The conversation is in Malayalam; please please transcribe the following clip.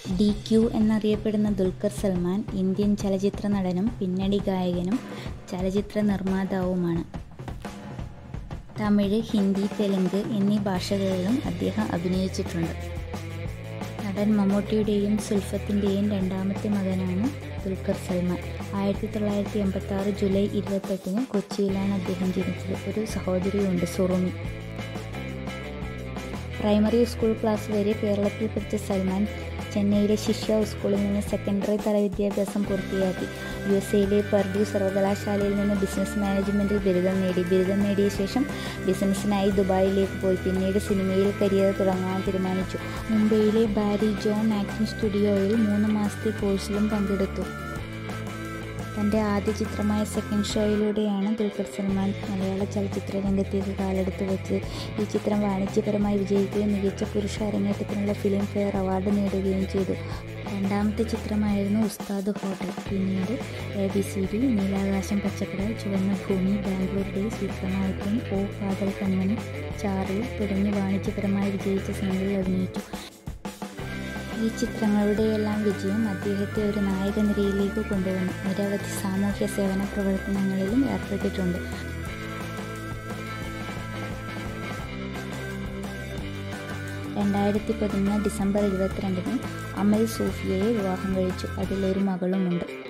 DQ എന്നറിയപ്പെടുന്ന ദുൽഖർ സൽമാൻ ഇന്ത്യൻ ചലച്ചിത്ര നടനും പിന്നണി ഗായകനും ചലച്ചിത്ര നിർമ്മാതാവുമാണ്. തമിഴ്, ഹിന്ദി, തെലുങ്ക് എന്നീ ഭാഷകളിലും അദ്ദേഹം അഭിനയിച്ചിട്ടുണ്ട്. നടൻ മമ്മൂട്ടിയുടെയും സുൽഫത്തിൻ്റെയും രണ്ടാമത്തെ മകനാണ് ദുൽഖർ സൽമാൻ. 1986 ജൂലൈ 28 കൊച്ചിയിലാണ് അദ്ദേഹം ജനിച്ചത്. ഒരു സഹോദരിയുണ്ട്, സുറുമി. പ്രൈമറി സ്കൂൾ ക്ലാസ് വരെ കേരളത്തിൽ പഠിച്ച സൽമാൻ ചെന്നൈയിലെ ശിഷ്യ സ്കൂളിൽ നിന്ന് സെക്കൻഡറി തല വിദ്യാഭ്യാസം പൂർത്തിയാക്കി. USA പെർഡ്യൂ സർവകലാശാലയിൽ നിന്ന് ബിസിനസ് മാനേജ്മെൻറ്റിൽ ബിരുദം നേടിയ ശേഷം ബിസിനസ്സിനായി ദുബായിലേക്ക് പോയി. പിന്നീട് സിനിമയിൽ കരിയർ തുടങ്ങാൻ തീരുമാനിച്ചു. മുംബൈയിലെ ബാരി ജോൺ ആക്ടിംഗ് സ്റ്റുഡിയോയിൽ 3 മാസത്തെ കോഴ്സിലും പങ്കെടുത്തു. തൻ്റെ ആദ്യ ചിത്രമായ സെക്കൻഡ് ഷോയിലൂടെയാണ് ദുൽഖർ സൽമാൻ മലയാള ചലച്ചിത്ര രംഗത്തേക്ക് കാലെടുത്ത് വെച്ചത്. ഈ ചിത്രം വാണിജ്യപരമായി വിജയിക്കുകയും മികച്ച പുരുഷ അരങ്ങേറ്റത്തിനുള്ള ഫിലിം ഫെയർ അവാർഡ് നേടുകയും ചെയ്തു. രണ്ടാമത്തെ ചിത്രമായിരുന്നു ഉസ്താദ് ഹോട്ടൽ. പിന്നീട് ABCD, നീലാകാശം പച്ചക്കടൽ, ചുവന്ന ഭൂമി, ബാംഗ്ലൂർ ഡേയ്സ്, വിക്രമാദിത്യൻ, ഓ കാതൽ കൺമണി, ചാർലി തുടങ്ങി വാണിജ്യപരമായി വിജയിച്ച സിനിമകളിൽ അഭിനയിച്ചു. ഈ ചിത്രങ്ങളുടെയെല്ലാം വിജയം അദ്ദേഹത്തെ ഒരു നായക നിരയിലേക്ക് കൊണ്ടുവന്നു. നിരവധി സാമൂഹ്യ സേവന പ്രവർത്തനങ്ങളിലും ഏർപ്പെട്ടിട്ടുണ്ട്. 2011 ഡിസംബർ 22 അമൽ സൂഫിയയെ വിവാഹം കഴിച്ചു. അതിലൊരു മകളുമുണ്ട്.